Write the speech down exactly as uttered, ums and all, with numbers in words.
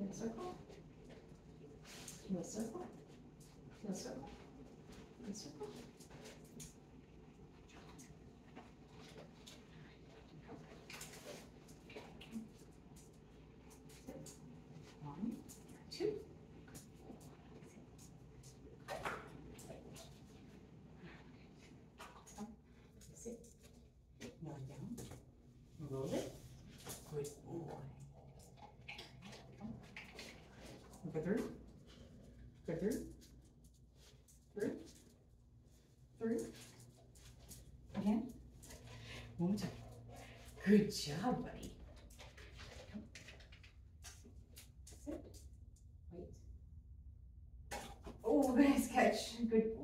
Heel circle. Heel circle. Heel circle. Heel circle. One, two. Sit. Lie down. Roll it. Good boy. Go through. Go through. Through. Through. Again. One more time. Good job, buddy. Sit. Wait. Oh, nice catch. Good boy.